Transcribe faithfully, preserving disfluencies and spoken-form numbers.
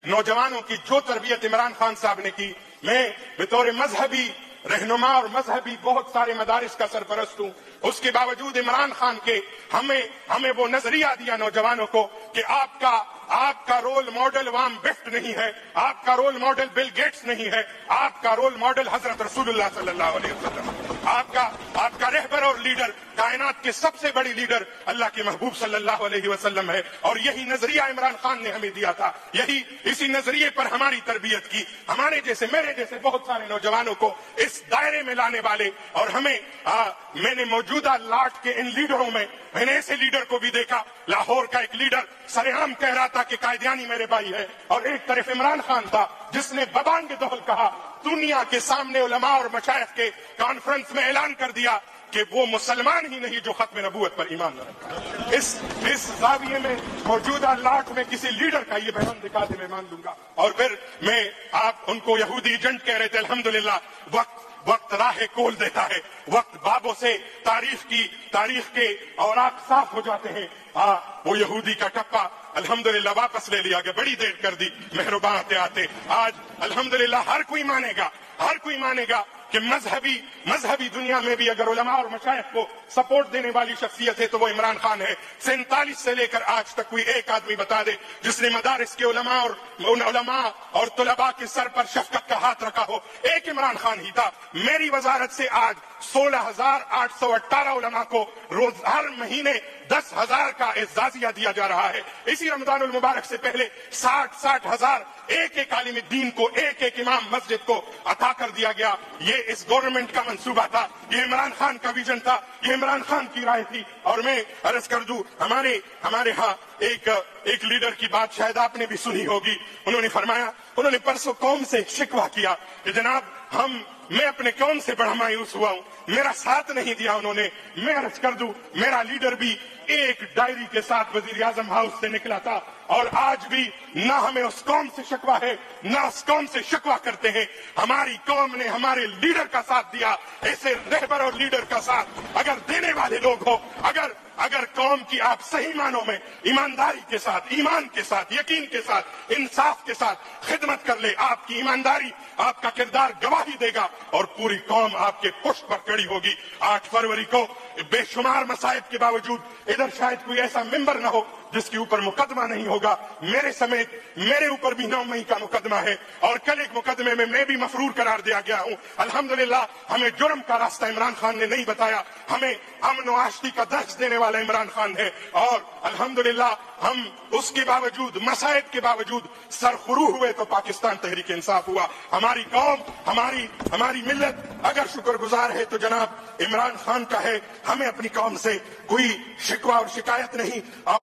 नौजवानों की जो तरबियत इमरान खान साहब ने की, मैं बतौर मजहबी रहनुमा और मजहबी बहुत सारे मदारिस का सरपरस्त हूँ, उसके बावजूद इमरान खान के हमें हमें वो नजरिया दिया नौजवानों को कि आपका आपका रोल मॉडल वाम बिफ्ट नहीं है, आपका रोल मॉडल बिल गेट्स नहीं है, आपका रोल मॉडल हजरत रसूलुल्लाह सल्लल्लाहु अलैहि वसल्लम, आपका आपका रहबर और लीडर, कायनात के सबसे बड़ी लीडर अल्लाह के महबूब सल्लल्लाहु अलैहि वसल्लम है। और यही नजरिया इमरान खान ने हमें दिया था, यही इसी नजरिए पर हमारी तरबियत की, हमारे जैसे मेरे जैसे बहुत सारे नौजवानों को इस दायरे में लाने वाले। और हमें आ, मैंने मौजूदा लाट के इन लीडरों में मैंने ऐसे लीडर को भी देखा, लाहौर का एक लीडर सरेआम कह रहा था कि कायदियानी मेरे भाई है, और एक तरफ इमरान खान था जिसने बबांग दोहल कहा, दुनिया के सामने उलमा और मशाइख के कॉन्फ्रेंस में ऐलान कर दिया कि वो मुसलमान ही नहीं जो खत्म नबूवत पर ईमान न रखता। इस इस जाविये में मौजूदा लाट में किसी लीडर का ये बयान दिखा दे मैं मान लूंगा। और फिर मैं आप उनको यहूदी एजेंट कह रहे थे, अल्हम्दुलिल्लाह वक्त वक्त राह खोल देता है, वक्त बाबों से तारीख की तारीख के औराक साफ हो जाते हैं। आ, वो यहूदी का टप्पा अल्हम्दुलिल्लाह वापस ले लिया गया, बड़ी देर कर दी मेहरबान आते आते। आज अल्हम्दुलिल्लाह हर कोई मानेगा हर कोई मानेगा कि मजहबी मजहबी दुनिया में भी अगर उलमा और मशाइख को सपोर्ट देने वाली शख्सियत है तो वो इमरान खान है। सैंतालीस से लेकर आज तक कोई एक आदमी बता दे जिसने मदारिस के उलमा और उन उलमा और तुलबा के सर पर शफकत का हाथ रखा हो, एक इमरान खान ही था। मेरी वजारत से आज सोलह हजार आठ सौ अट्ठारह उलमा को रोज हर महीने दस हजार का एजाजिया दिया जा रहा है। इसी रमजानुल मुबारक से पहले साठ साठ हजार एक एक आलिम दीन को, एक एक इमाम मस्जिद को अता कर दिया गया। ये इस गवर्नमेंट का मंसूबा था, ये इमरान खान का विजन था, ये इमरान खान की राय थी। और मैं अर्ज कर दूं, हमारे हमारे यहाँ एक एक लीडर की बात शायद आपने भी सुनी होगी। उन्होंने फरमाया, उन्होंने परसों कौम से शिकवा किया कि जनाब हम मैं अपने कौम से बड़ा मायूस हुआ हूं, मेरा साथ नहीं दिया उन्होंने। मैं अर्ज कर दूं, मेरा लीडर भी एक डायरी के साथ वजीर आजम हाउस से निकला था, और आज भी ना हमें उस कौम से शिकवा है ना उस कौम से शिकवा करते हैं। हमारी कौम ने हमारे लीडर का साथ दिया। ऐसे रहबर और लीडर का साथ अगर देने वाले लोग हो, अगर अगर कौम की आप सही मानों में ईमानदारी के साथ, ईमान के साथ, यकीन के साथ, इंसाफ के साथ खिदमत कर ले, आपकी ईमानदारी, आपका किरदार गवाही देगा और पूरी कौम आपके पुष्ट पर खड़ी होगी। आठ फरवरी को बेशुमार मसाइब के बावजूद इधर शायद कोई ऐसा मेंबर न हो जिसके ऊपर मुकदमा नहीं होगा। मेरे समेत मेरे ऊपर भी नौ मई का मुकदमा है, और कल एक मुकदमे में मैं भी मफरूर करार दिया गया हूं। अल्हम्दुलिल्लाह हमें जुर्म का रास्ता इमरान खान ने नहीं बताया, हमें अमन व आश्ती का दर्ज देने वाला इमरान खान है। और अल्हम्दुलिल्लाह हम उसके बावजूद, मसाइब के बावजूद सरखुरू हुए तो पाकिस्तान तहरीक इंसाफ हुआ। हमारी कौम, हमारी हमारी मिल्लत अगर शुक्रगुजार है तो जनाब इमरान खान का है। हमें अपनी कौम से कोई शिकवा और शिकायत नहीं।